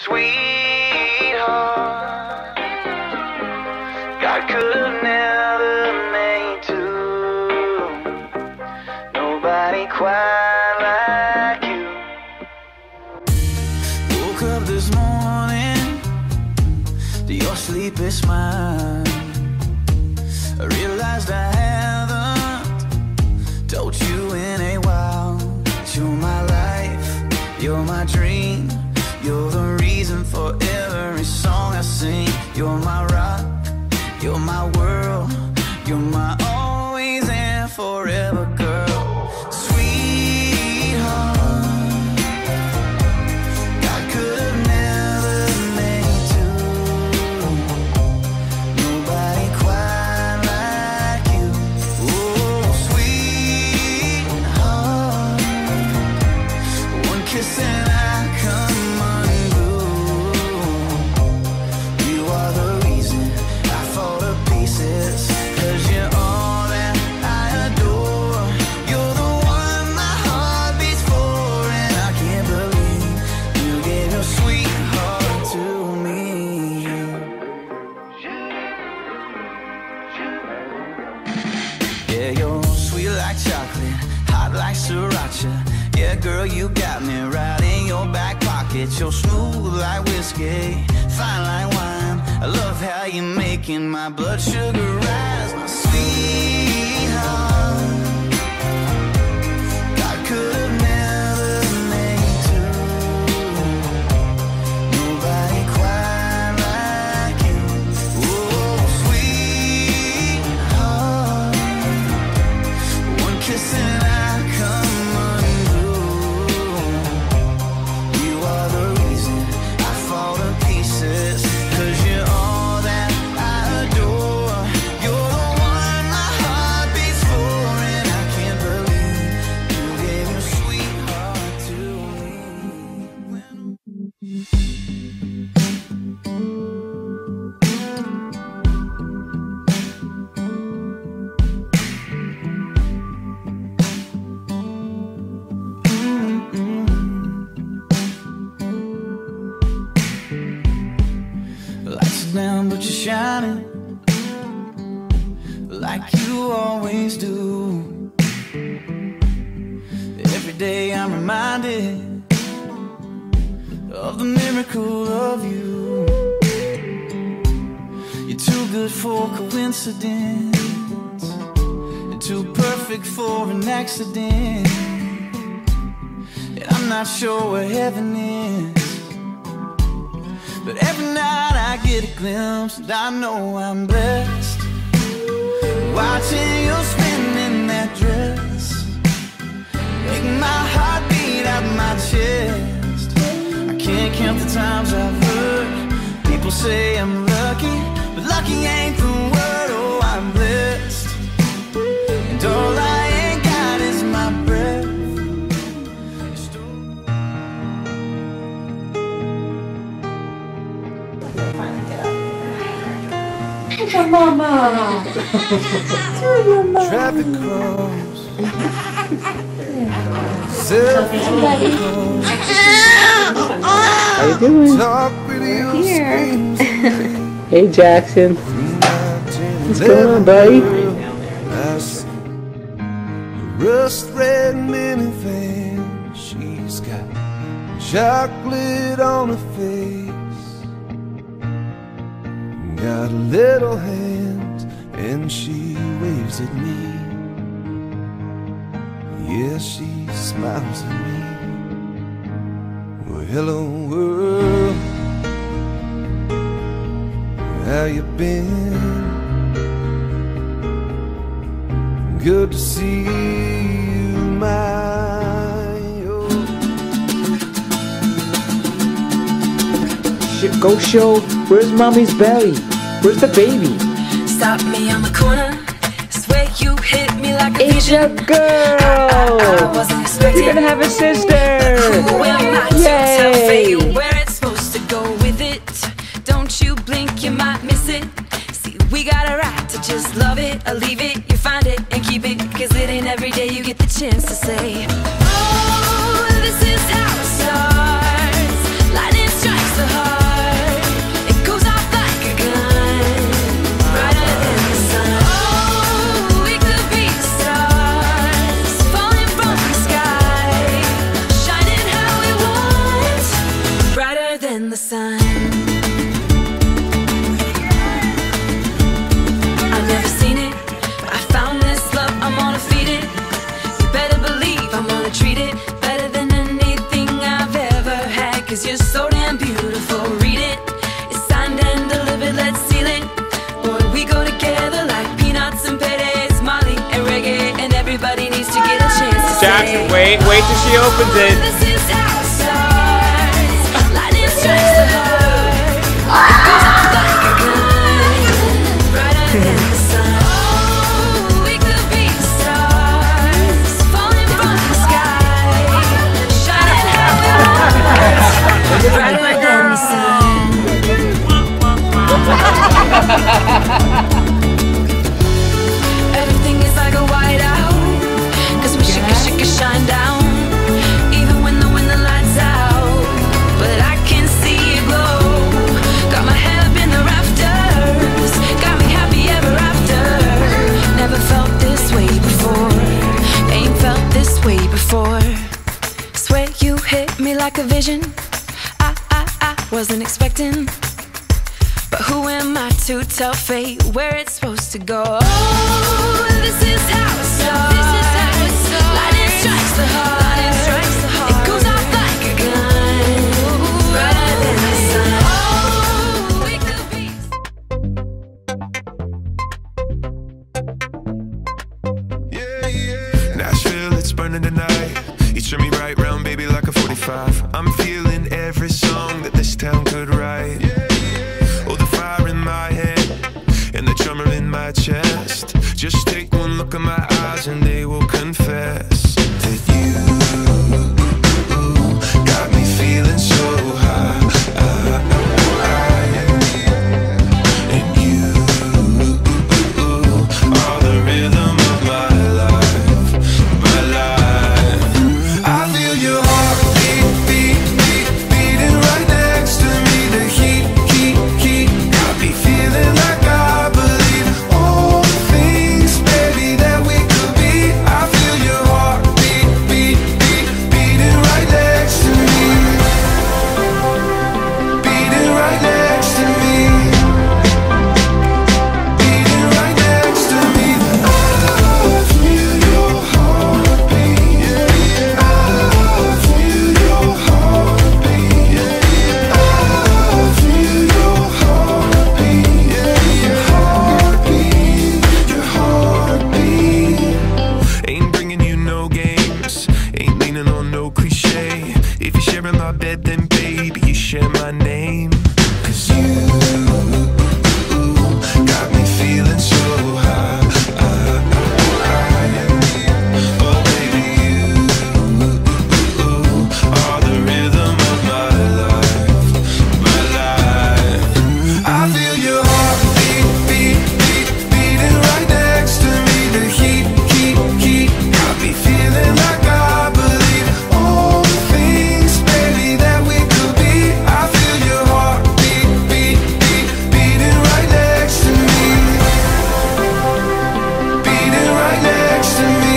sweetheart. God could have never made two. Nobody quite like you. Woke up this morning to your sleepy smile. I realized I haven't told you in a while. You're my life, you're my dream. You're the reason for every song I sing. You're my rock, you're my world. You're my always and forever girl. Sweetheart, God could have never made two. Nobody quite like you. Oh, sweetheart, one kiss and I come unglued. You are the reason I fall to pieces. 'Cause you're all that I adore. You're the one my heart beats for. And I can't believe you gave your sweetheart to me. Yeah, you're sweet like chocolate, hot like sriracha. Yeah, girl, you got me right in your back pocket. You're smooth like whiskey, fine like wine. I love how you're making my blood sugar rise. My sweetheart, God could have never made two. Nobody quite like you. Oh, sweetheart, one kiss and I come unglued. You are the reason I fall to pieces. 'Cause you're all that I adore. You're the one my heart beats for. And I can't believe you gave your sweetheart to me. Lights are down, but you're shining like you always do. Every day I'm reminded of the miracle of you. You're too good for coincidence and too perfect for an accident. And I'm not sure where heaven is, but every night I get a glimpse and I know I'm blessed. Watching you spin in that dress make my heart beat out my chest. I can't count the times I've heard people say I'm lucky, but lucky ain't the word. Oh, I'm blessed, and all I ain't got is my breath. Your mama. Your mama. Traffic cross. How you doing? Here. Hey Jackson. What's going on, buddy? Rust red minivan. She's got chocolate on her face. Got little hands and she waves at me. Yeah, she smiles at me. Well, hello world, how you been? Good to see you, my old. Go show. Where's mommy's belly? Where's the baby? Stop me on the corner. Swear you hit me like a Asia girl. I wasn't expecting. You're gonna have a sister. Who am I to tell fate where it's supposed to go with it? Don't you blink, you might miss it. See, we got a right to just love it or leave it. You find it and keep it, 'cause it ain't every day you get the chance to say, oh, this is how it starts. Lightning strikes the heart. than the sun. I've never seen it, but I found this love, I'm gonna feed it. You better believe I'm gonna treat it better than anything I've ever had. Cause you're so damn beautiful, read it. It's signed and delivered, let's seal it. Boy, we go together like peanuts and bdays, Molly and reggae. And everybody needs to get a chance to Jackson, say, wait till she opens it. this is how it starts. Lightning strikes the heart. It goes off like a gun, brighter than the sun. Oh, we could be stars falling from the sky, shining how we want, brighter than the sun. Everything is like a whiteout, cause we shake it, shine down. Even when the lights out, but I can see it glow. Got my head up in the rafters, got me happy ever after. Never felt this way before, ain't felt this way before. Swear you hit me like a vision, I wasn't expecting. But who am I to tell fate where it's supposed to go? Oh, this is how it starts. Lightning strikes the heart. It goes off like a gun, brighter than the sun. Oh, we could be. Nashville, it's burning tonight. You turn me right round, baby, like a 45. I'm feeling every song that this town could write. Oh, the fire in my head and the drummer in my chest. Just take one look at my eyes and they will confess that you got me feeling so high. And you are the rhythm of my life, my life. I feel your heart beating right next to me. The heat got me feeling like I believe all the things, baby, that we could be. I feel your heart beating right next to me, beating right next to me, beating right next to me. I feel your heartbeat. I feel your heartbeat. I feel your heartbeat. Your heartbeat. Ain't bringing you no games, ain't leaning on no cliche. If you're sharing my bed, then baby, you share my name. Cause you got me feeling so high. Oh baby, you are the rhythm of my life, my life. I feel your heart beating right next to me. The heat got me feeling like I believe all the things, baby, that we could be. I feel your heart beating right next to me, beating right next to me,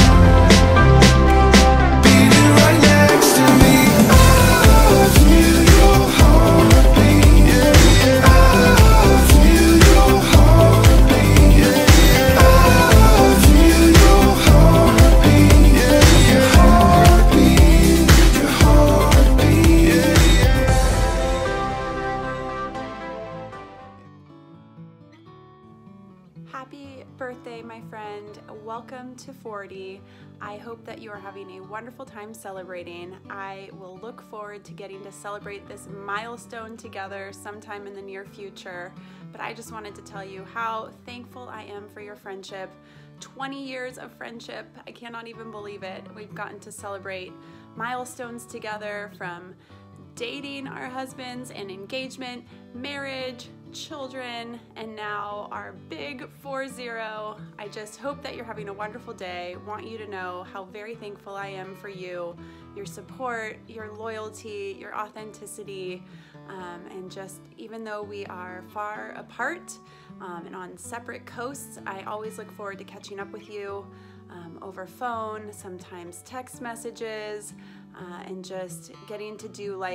beating right next to me. I feel your heartbeat. I feel your heartbeat. I feel your heartbeat. Your heartbeat. Your heartbeat. Happy birthday, my friend. Welcome to 40. I hope that you are having a wonderful time celebrating. I will look forward to getting to celebrate this milestone together sometime in the near future. But I just wanted to tell you how thankful I am for your friendship. 20 years of friendship. I cannot even believe it. We've gotten to celebrate milestones together, from dating our husbands and engagement, marriage, children, and now our big 4-0. I just hope that you're having a wonderful day. Want you to know how very thankful I am for you, your support, your loyalty, your authenticity, and just even though we are far apart and on separate coasts, I always look forward to catching up with you over phone, sometimes text messages, and just getting to do life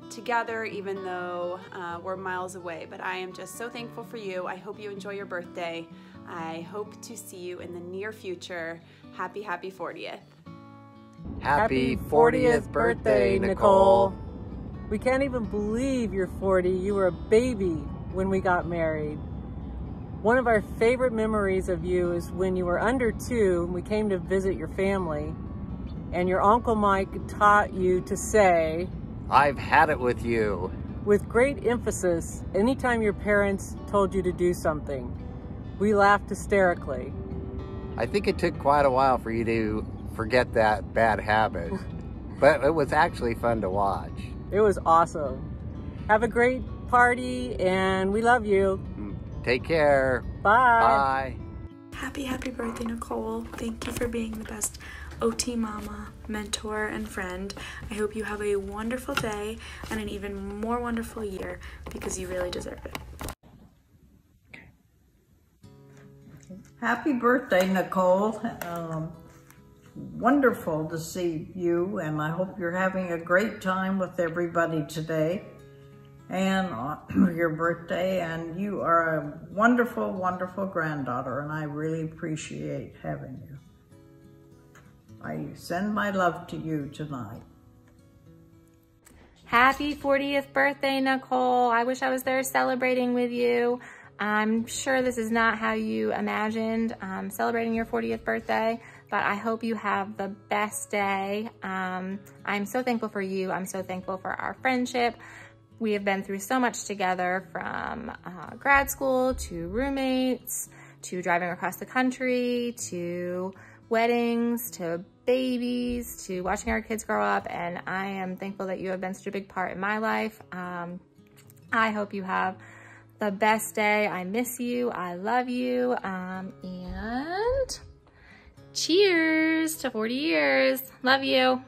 together, even though we're miles away. But I am just so thankful for you. I hope you enjoy your birthday. I hope to see you in the near future. Happy 40th. Happy 40th birthday, Nicole. We can't even believe you're 40. You were a baby when we got married. One of our favorite memories of you is when you were under 2 and we came to visit your family, and your Uncle Mike taught you to say, "I've had it with you," with great emphasis anytime your parents told you to do something. We laughed hysterically. I think it took quite a while for you to forget that bad habit, but it was actually fun to watch. It was awesome. Have a great party, and we love you. Take care. Bye. Bye. Happy birthday, Nicole. Thank you for being the best OT mama, mentor, and friend. I hope you have a wonderful day and an even more wonderful year, because you really deserve it. Happy birthday, Nicole. Wonderful to see you, and I hope you're having a great time with everybody today and on your birthday. And you are a wonderful, wonderful granddaughter, and I really appreciate having you. I send my love to you tonight. Happy 40th birthday, Nicole. I wish I was there celebrating with you. I'm sure this is not how you imagined celebrating your 40th birthday, but I hope you have the best day. I'm so thankful for you. I'm so thankful for our friendship. We have been through so much together, from grad school to roommates, to driving across the country, to weddings, to babies, to watching our kids grow up, and I am thankful that you have been such a big part in my life. I hope you have the best day. I miss you. I love you. And cheers to 40 years. Love you.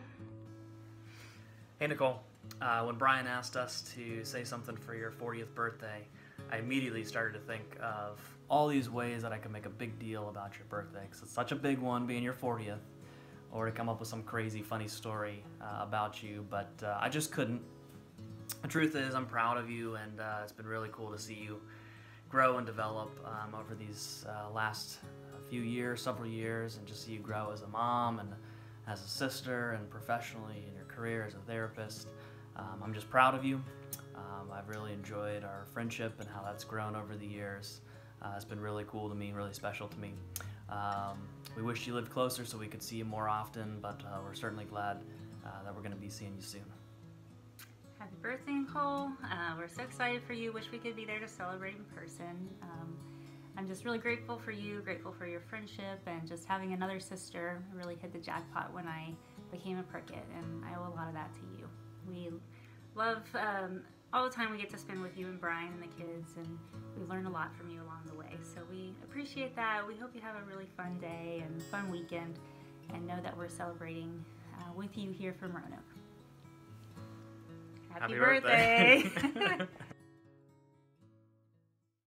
Hey, Nicole. When Brian asked us to say something for your 40th birthday, I immediately started to think of all these ways that I could make a big deal about your birthday, because it's such a big one, being your 40th, or to come up with some crazy, funny story about you, but I just couldn't. The truth is, I'm proud of you, and it's been really cool to see you grow and develop over these last few years, several years, and just see you grow as a mom and as a sister and professionally in your career as a therapist. I'm just proud of you. I've really enjoyed our friendship and how that's grown over the years. It's been really cool to me, really special to me. We wish you lived closer so we could see you more often, but we're certainly glad that we're going to be seeing you soon. Happy birthday, Nicole. We're so excited for you. Wish we could be there to celebrate in person. I'm just really grateful for you, grateful for your friendship, and just having another sister really hit the jackpot when I became a Prickett, and I owe a lot of that to you. We love all the time we get to spend with you and Brian and the kids, and we learn a lot from you along the way. So we appreciate that. We hope you have a really fun day and fun weekend, and know that we're celebrating with you here from Roanoke. Happy birthday.